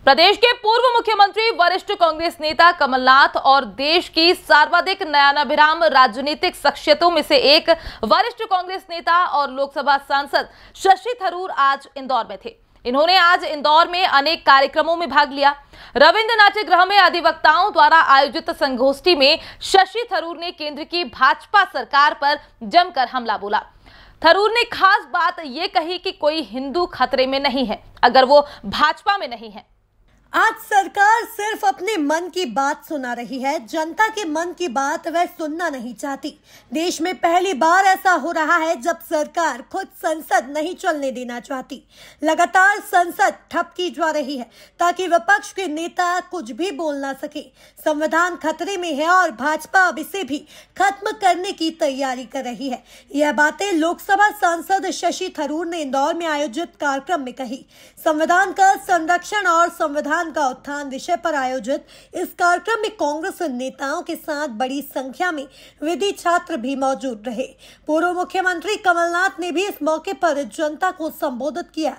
प्रदेश के पूर्व मुख्यमंत्री वरिष्ठ कांग्रेस नेता कमलनाथ और देश की सर्वाधिक नयनाभिराम राजनीतिक शख्सियतों में से एक वरिष्ठ कांग्रेस नेता और लोकसभा सांसद शशि थरूर आज इंदौर में थे। इन्होंने आज इंदौर में अनेक कार्यक्रमों में भाग लिया। रविंद्र नाट्यगृह में अधिवक्ताओं द्वारा आयोजित संगोष्ठी में शशि थरूर ने केंद्र की भाजपा सरकार पर जमकर हमला बोला। थरूर ने खास बात यह कही कि कोई हिंदू खतरे में नहीं है अगर वो भाजपा में नहीं है। आज सरकार सिर्फ अपने मन की बात सुना रही है, जनता के मन की बात वह सुनना नहीं चाहती। देश में पहली बार ऐसा हो रहा है जब सरकार खुद संसद नहीं चलने देना चाहती। लगातार संसद ठप की जा रही है ताकि विपक्ष के नेता कुछ भी बोल ना सके। संविधान खतरे में है और भाजपा अब इसे भी खत्म करने की तैयारी कर रही है। यह बातें लोकसभा सांसद शशि थरूर ने इंदौर में आयोजित कार्यक्रम में कही। संविधान का संरक्षण और संविधान का उत्थान विषय पर आयोजित इस कार्यक्रम में कांग्रेस नेताओं के साथ बड़ी संख्या में विधि छात्र भी मौजूद रहे। पूर्व मुख्यमंत्री कमलनाथ ने भी इस मौके पर जनता को संबोधित किया।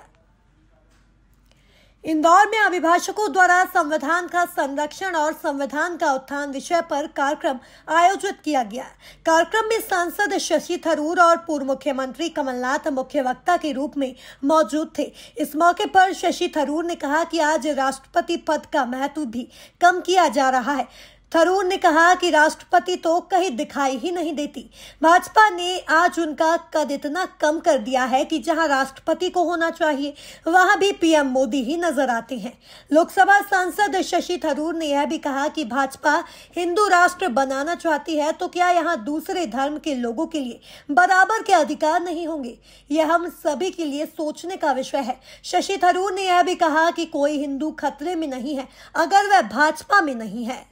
इंदौर में अभिभाषकों द्वारा संविधान का संरक्षण और संविधान का उत्थान विषय पर कार्यक्रम आयोजित किया गया। कार्यक्रम में सांसद शशि थरूर और पूर्व मुख्यमंत्री कमलनाथ मुख्य वक्ता के रूप में मौजूद थे। इस मौके पर शशि थरूर ने कहा कि आज राष्ट्रपति पद का महत्व भी कम किया जा रहा है। थरूर ने कहा कि राष्ट्रपति तो कहीं दिखाई ही नहीं देती। भाजपा ने आज उनका कद इतना कम कर दिया है कि जहां राष्ट्रपति को होना चाहिए वहां भी पीएम मोदी ही नजर आते हैं। लोकसभा सांसद शशि थरूर ने यह भी कहा कि भाजपा हिंदू राष्ट्र बनाना चाहती है तो क्या यहां दूसरे धर्म के लोगों के लिए बराबर के अधिकार नहीं होंगे? यह हम सभी के लिए सोचने का विषय है। शशि थरूर ने यह भी कहा कि कोई हिंदू खतरे में नहीं है अगर वह भाजपा में नहीं है।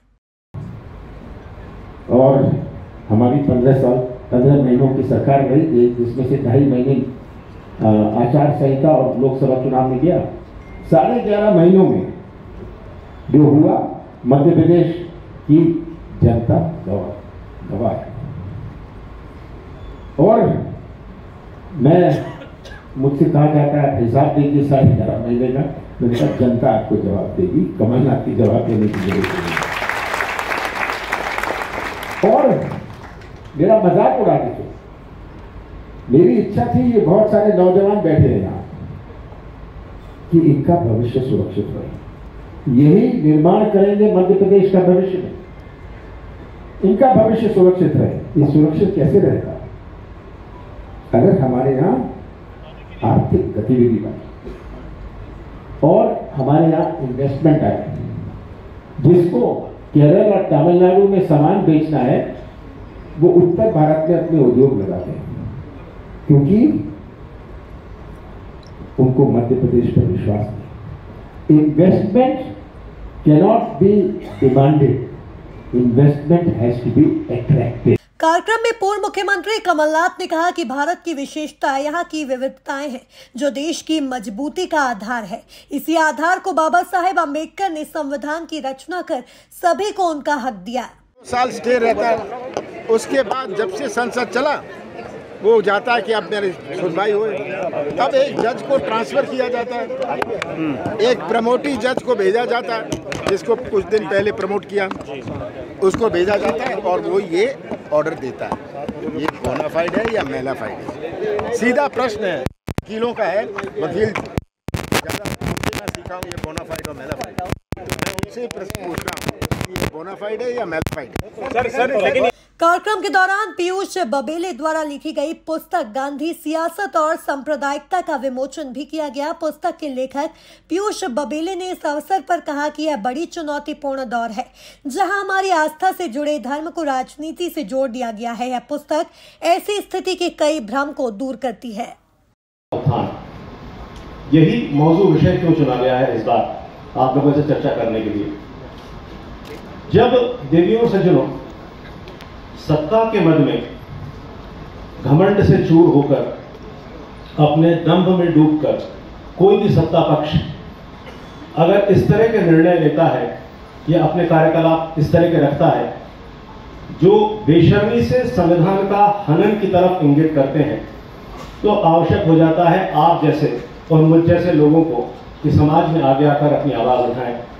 और हमारी 15 महीनों की सरकार रही थी, जिसमें से 2.5 महीने आचार संहिता और लोकसभा चुनाव में गया। 11.5 महीनों में जो हुआ मध्य प्रदेश की जनता गवाह है। और मुझसे कहा जाता है हिसाब दीजिए 11.5 महीने का। मैंने कहा जनता आपको जवाब देगी, कमलनाथ की जवाब देने की जरूरत नहीं। और मेरा मजाक उड़ाते थे। मेरी इच्छा थी ये बहुत सारे नौजवान बैठे हैं यहाँ कि इनका भविष्य सुरक्षित रहे, यही निर्माण करेंगे मध्य प्रदेश का भविष्य में। इनका भविष्य सुरक्षित रहे। ये सुरक्षित कैसे रहेगा? अगर हमारे यहाँ आर्थिक गतिविधि बने और हमारे यहाँ इन्वेस्टमेंट आए। जिसको केरल और तमिलनाडु में सामान बेचना है वो उत्तर भारत में अपने उद्योग लगाते हैं, क्योंकि उनको मध्य प्रदेश पर विश्वास नहीं। Investment cannot be demanded, investment has to be attractive. कार्यक्रम में पूर्व मुख्यमंत्री कमलनाथ ने कहा कि भारत की विशेषता यहाँ की विविधताएं हैं जो देश की मजबूती का आधार है। इसी आधार को बाबा साहेब अम्बेडकर ने संविधान की रचना कर सभी को उनका हक दिया। साल स्टे रहता है, उसके बाद जब से संसद चला वो जाता है कि अब मेरी सुनवाई हो। तब एक जज को ट्रांसफर किया जाता है, एक प्रमोटी जज को भेजा जाता है, जिसको कुछ दिन पहले प्रमोट किया उसको भेजा जाता है और वो ये ऑर्डर देता है ये बोनाफाइड है या मेलाफाइड है। सीधा प्रश्न है वकीलों का है, वकील ज़्यादा मैं सीखा हूँ ये बोनाफाइड और मेलाफाइड। मैं उनसे प्रश्न पूछ रहा हूँ ये बोनाफाइड है या मेलाफाइड? कार्यक्रम के दौरान पीयूष बबेले द्वारा लिखी गई पुस्तक गांधी सियासत और सांप्रदायिकता का विमोचन भी किया गया। पुस्तक के लेखक पीयूष बबेले ने इस अवसर पर कहा कि यह बड़ी चुनौतीपूर्ण दौर है जहां हमारी आस्था से जुड़े धर्म को राजनीति से जोड़ दिया गया है। यह पुस्तक ऐसी स्थिति के कई भ्रम को दूर करती है। यही मौजू विषय क्यों चुना गया है इस बार आप लोगों से चर्चा करने के लिए। जब देवियों सज्जनों सत्ता के मद में घमंड से चूर होकर अपने दंभ में डूबकर कोई भी सत्ता पक्ष अगर इस तरह के निर्णय लेता है या अपने कार्यकलाप इस तरह के रखता है जो बेशर्मी से संविधान का हनन की तरफ इंगित करते हैं, तो आवश्यक हो जाता है आप जैसे और मुझ जैसे लोगों को कि समाज में आगे आकर अपनी आवाज उठाएं,